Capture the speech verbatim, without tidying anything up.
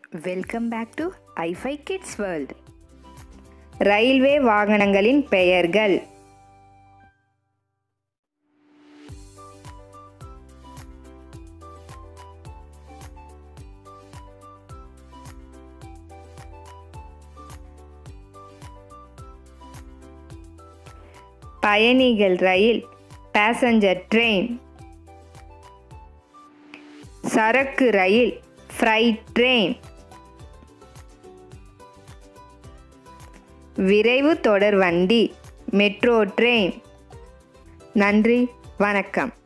Welcome back to Ify kids world. Railway வாகனங்களின் பெயர்கள். பயணிகள் ரயில், பேசஞ்சர் ட்ரெயின். சரக்கு ரயில், ஃப்ரைட் ட்ரெயின். விரைவு தொடர் வண்டி, மெட்ரோ ட்ரெயின். நன்றி, வணக்கம்.